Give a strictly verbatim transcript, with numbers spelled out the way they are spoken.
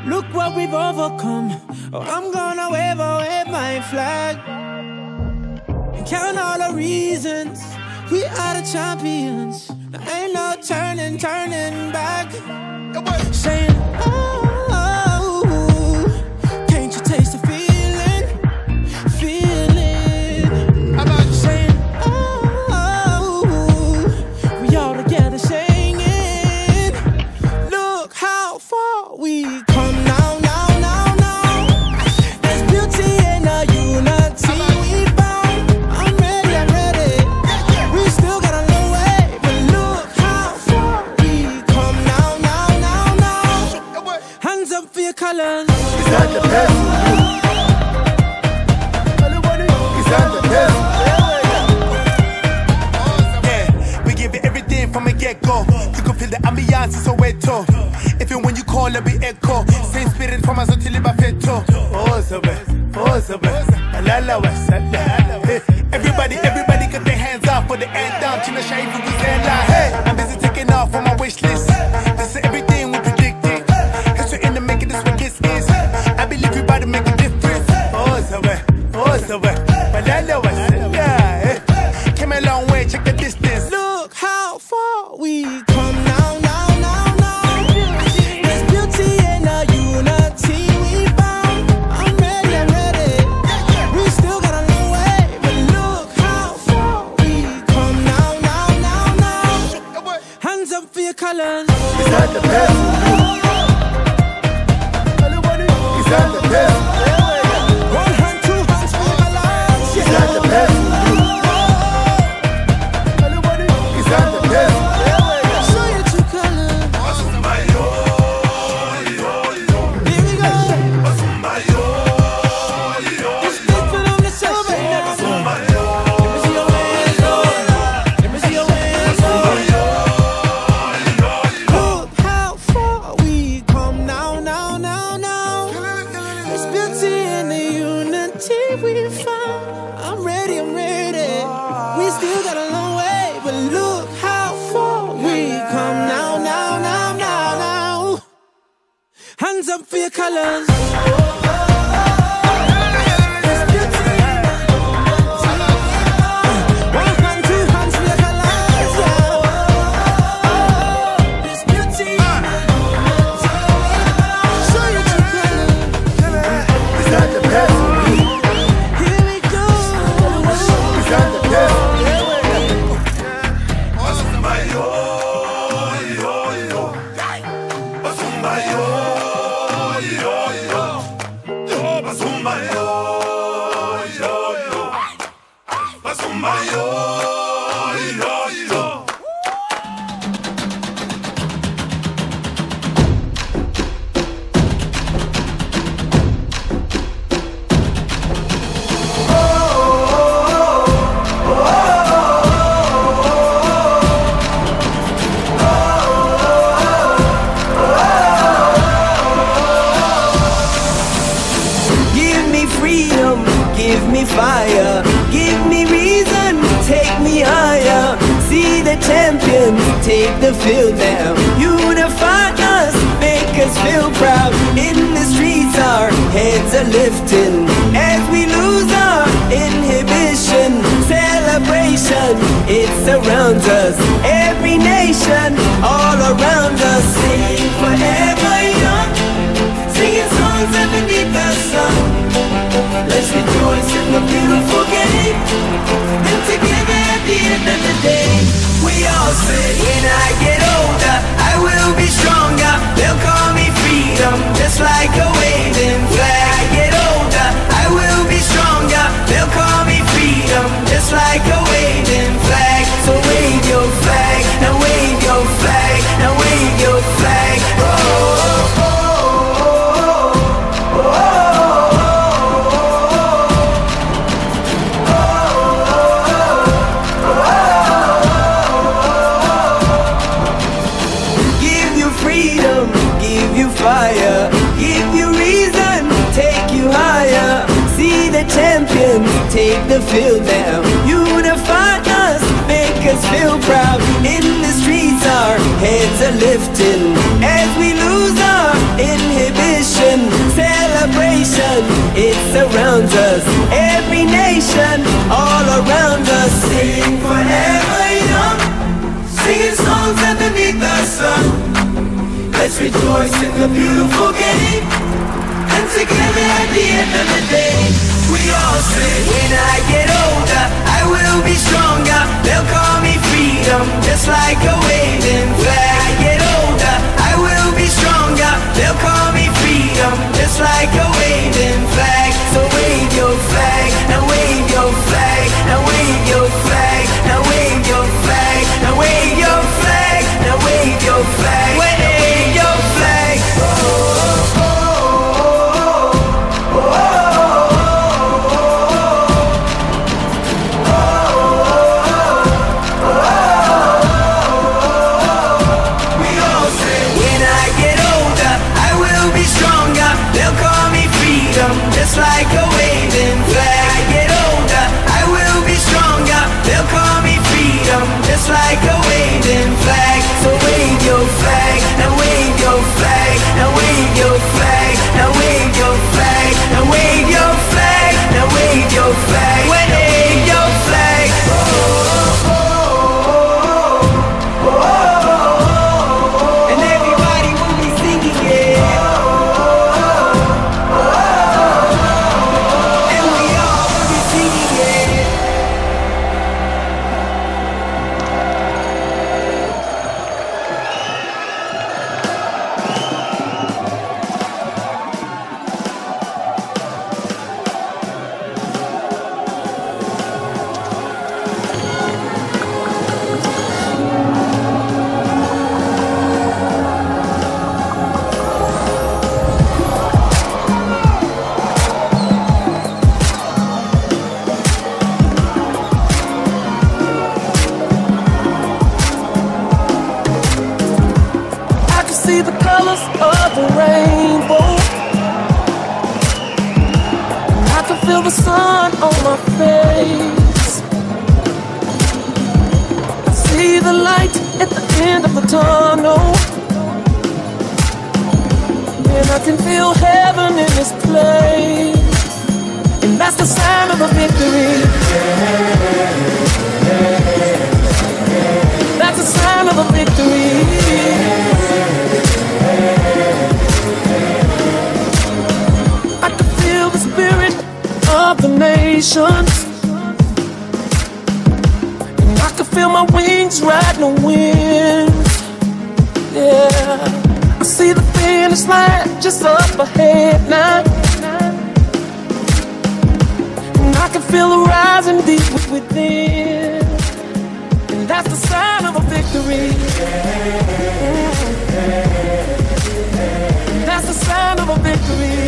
Look what we've overcome. Oh, I'm gonna wave away my flag and count all the reasons we are the champions. There ain't no turning, turning back. Saying, oh, can't you taste the feeling? Feeling. I'm not saying, oh, we all together singing. Look how far we come now, now, now, now. There's beauty in the unity we found. I'm ready, I'm ready. We still got a long way, but look how far we come now, now, now, now. Hands up for your colors. Is that the best? Is that the best? Yeah, we give it everything from a get-go. You can feel the ambiance, it's so wet too. Even when you call it, we echo. Same spirit from us until it perfecto. Oh, so bad, oh, so bad. Everybody, everybody got their hands up for the end down. China shine for the hey, I'm busy taking off on my wish list. This is everything we predicted. Cause we're in the making this what this is. I believe everybody make a difference. Oh, so bad, oh, so bad. Came a long way, check the distance. Look how far we come now, now, now, now. There's beauty in the unity we found. I'm ready, I'm ready. We still got a long way, but look how far we come now, now, now, now. Hands up for your colors. Is that the best? Is that the best? One hand, two hands for your colors. Is that the best? Is that the best? Show your true colors. Here we go. It's different on the show right now. Let me see your hands up. Let me see your hands up. Look how far we come now, now, now, now. There's beauty in the unity we found. I'm ready, I'm ready. We still got a long way, but look how far we come now, now, now, now, now. Hands up for your colors. There's beauty in the unity. One hand, two hands for your colors. There's beauty in the unity. Show your true colors. Is that the best? Here we go. Is that the best? Give me freedom, give me fire, give me reason, take me higher. See the champions take the field now. Unify us, make us feel proud. In the streets our heads are lifting as we lose our inhibition. Celebration, it surrounds us. Every nation, all around us. Sing forever young, singing songs underneath the sun. Let's rejoice in the beautiful game, and together at the end of the day, we all say, when I get older, I will be stronger. They'll call me freedom, just like a waving flag. I get older, I will be stronger. They'll call me freedom, just like a waving flag. So wave your flag, now wave your flag, now wave your flag. Oh, oh, oh. Fire, give you reason, take you higher. See the champions take the field now. Unify us, make us feel proud. In the streets our heads are lifting as we lose our inhibition. tradition, celebration, it surrounds us. Every nation, all around us. Sing forever young, singing songs underneath the sun. Let's rejoice in the beautiful game, and together at the end of the day, we all say, when I get older, I will be stronger. They'll call me freedom, just like a waving flag. I get older, I will be stronger. They'll call me freedom, just like a waving flag. So wave your flag, now wave your flag, now wave your flag, now wave your flag, now wave your flag, now wave your flag, wave your flag. Oh, oh, oh, oh, oh, oh. We all say, when I get older, I will be stronger. They'll call me freedom, just like a waving flag. I get older, I will be stronger. They'll call me freedom, just like a waving flag. So wave your flag, now wave your flag, now wave your flag, now wave your flag, now wave your flag, now wave your flag, wave your flag. Oh, oh, oh, oh, oh. And everybody will be singing it. And we all will be singing it. I can see the colors of the rainbow. I can feel the sun on my face. I see the light at the end of the tunnel, and I can feel heaven in this place. And that's the sign of a victory. That's a sign of a victory. I can feel the spirit of the nations, and I can feel my wings riding the wind. Yeah, I see the finish line just up ahead now, and I can feel the rising deep within. And that's the sign of a victory. That's the sign of a victory.